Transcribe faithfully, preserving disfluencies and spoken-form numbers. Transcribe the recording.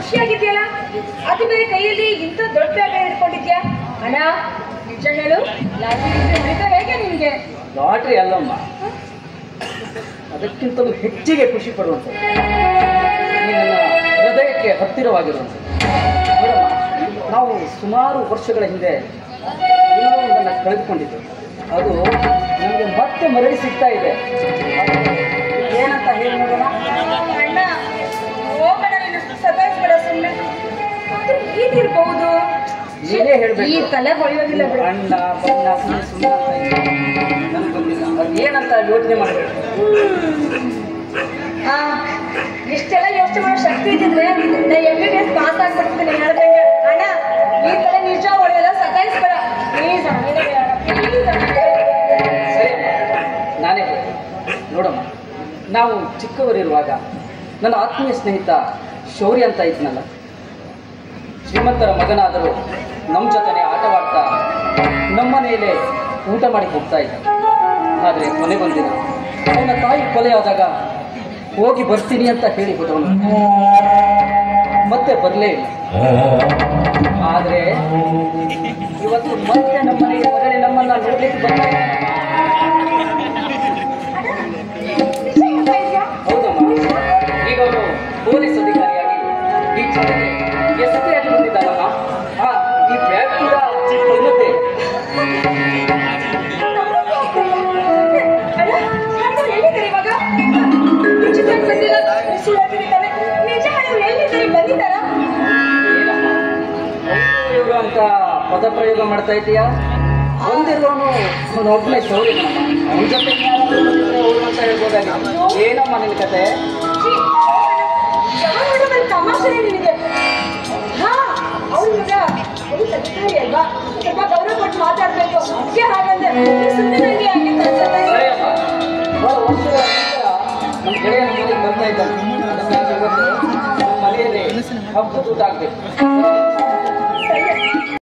ಖುಷಿಯಾಗಿದ್ಯಲ್ಲ, ಅದು ಬೇರೆ ಕೈಯಲ್ಲಿ ಇಂಥ ದೊಡ್ಡ ಬ್ಯಾಗ್ ಹಿಡ್ಕೊಂಡಿದ್ಯಾ? ಅಣ್ಣ ನಿಜ ಹೇಳು, ಲಾಟ್ರಿ ಹೊಡಿತಾ ಹೇಗೆ ನಿನ್ಗೆ? ಲಾಟ್ರಿ ಅಲ್ಲಮ್ಮ, ಅದಕ್ಕಿಂತಲೂ ಹೆಚ್ಚಿಗೆ ಖುಷಿ ಪಡುವಂಥದ್ದು ಈ ನನ್ನ ಹೃದಯಕ್ಕೆ ಹತ್ತಿರವಾಗಿರುವಂಥದ್ದು. ನಾವು ಸುಮಾರು ವರ್ಷಗಳ ಹಿಂದೆ ಏನೋ ಒಂದನ್ನು ಕಳೆದುಕೊಂಡಿದ್ದೇವೆ, ಅದು ನಮಗೆ ಮತ್ತೆ ಮರಳಿ ಸಿಗ್ತಾ ಇದೆ. ಏನಂತ ಹೇಳಿ ನೋಡೋಣ. ಅಣ್ಣ ಹೋಗೋಣ, ನೀನು ಸತಾಯಿಸ್ಬೇಡ ಸುಮ್ಮನೆ. ಈಗಿರ್ಬಹುದು, ನೀನೇ ಹೇಳ್ಬೇಕು. ಈ ತಲೆ ಹೊಳೆಯೋದಿಲ್ಲ ಬಿಡು. ಅಣ್ಣ ಬಣ್ಣ ಸುಮ್ಮನೆ ಸುಮ್ಮನೆ ನನಗೆ ಬಂದಿಲ್ಲ, ಅದು ಏನಂತ ಯೋಚನೆ ಮಾಡಬೇಕು. ಹಾ, ಇಷ್ಟೆಲ್ಲ ಯೋಚನೆ ಮಾಡೋ ಶಕ್ತಿ ಇದ್ದಿದ್ರೆ ನಾ M B B S pass ಆಗ್ಬಿಡ್ತೀನಿ ಹೇಳ್ದಂಗೆ. ಅಣ್ಣ ಈ ತರ ನಿಜ ಹೊಳೆಯಲ್ಲ, ಸತಾಯಿಸ್ಬೇಡ ಪ್ಲೀಸ್. ಸರಿ, ನಾನೇ ಹೇಳ್ತೀನಿ ನೋಡಮ್ಮ. ನಾವು ಚಿಕ್ಕವರಿರುವಾಗ ನನ್ನ ಆತ್ಮೀಯ ಸ್ನೇಹಿತ ಶೌರ್ಯ ಅಂತ ಇದ್ನಲ್ಲ, ಶ್ರೀಮಂತರ ಮಗನಾದರೂ ನಮ್ಮ ಜೊತೆನೆ ಆಟವಾಡ್ತಾ ನಮ್ಮನೆಯಲ್ಲೇ ಊಟ ಮಾಡಿ ಹೋಗ್ತಾ ಇದ್ದ. ಆದರೆ ಕೊನೆಗೊಂದಿನ ಅವನ ತಾಯಿ ಕೊಲೆಯಾದಾಗ ಹೋಗಿ ಬರ್ತೀನಿ ಅಂತ ಹೇಳಿ ಹೋದವನು ಮತ್ತೆ ಬರಲೇ ಇಲ್ಲ. ಆದರೆ ಇವತ್ತು ಮತ್ತೆ ನಮ್ಮನೆಗೆ ಹೊರಗಡೆ ನಮ್ಮನ್ನ ನೋಡ್ಲಿಕ್ಕೆ ಬಂದ. ಹೌದಮ್ಮ, ಈಗ ಅವನು ಪೊಲೀಸ್ ಅಧಿಕಾರಿಯಾಗಿ ಈ ಜಿಲ್ಲೆಗೆ ಎಸತೆಯಾಗಿ ಬಂದಿದ್ದಾನಮ್ಮ. ಹಾ, ಈ ಬ್ಯಾಗ್ ಕೂಡ ಇರುತ್ತೆ. ಅಂತ ಪದ ಪ್ರಯೋಗ ಮಾಡ್ತಾ ಇದೀಯಾ? ಒಂದಿರುವನು ಒಬ್ಬನೇ ಶೌರ್ಯ, ಅವನ ಜೊತೆ ಅಂತ ಹೇಳ್ಬೋದಾಗಿ. ಏನಮ್ಮ ನಿನ್ ಕತೆ? ತಮಾಷೆ ನಿನಗೆ. ಹಾ, ಅವ್ರ ಮಗ ಅವ್ರು ಸತ್ಕಾರಿ ಅಲ್ವಾ, ಸ್ವಲ್ಪ ಗೌರವ ಕೊಟ್ಟು ಮಾತಾಡ್ಬೇಕು. ಅದಕ್ಕೆ ಹಾಗಂದ್ರೆ ಸುಮ್ಮನೆ ನನಗೆ ಯಾಕೆ ಕಳ್ಸಲ್ಲ? ಸರಿಯಮ್ಮ, ಬಹಳ ವರ್ಷಗಳ ನಂತರ ನಮ್ಮ ಗೆಳೆಯನ ಮನೆಗೆ ಬರ್ತಾ ಇದ್ದಾನೆ. ಅದಕ್ಕಾಗಿ ಇವತ್ತು ನಮ್ಮ ಮನೆಯಲ್ಲಿ ಹಬ್ಬದ ಊಟ ಆಗ್ಬೇಕು.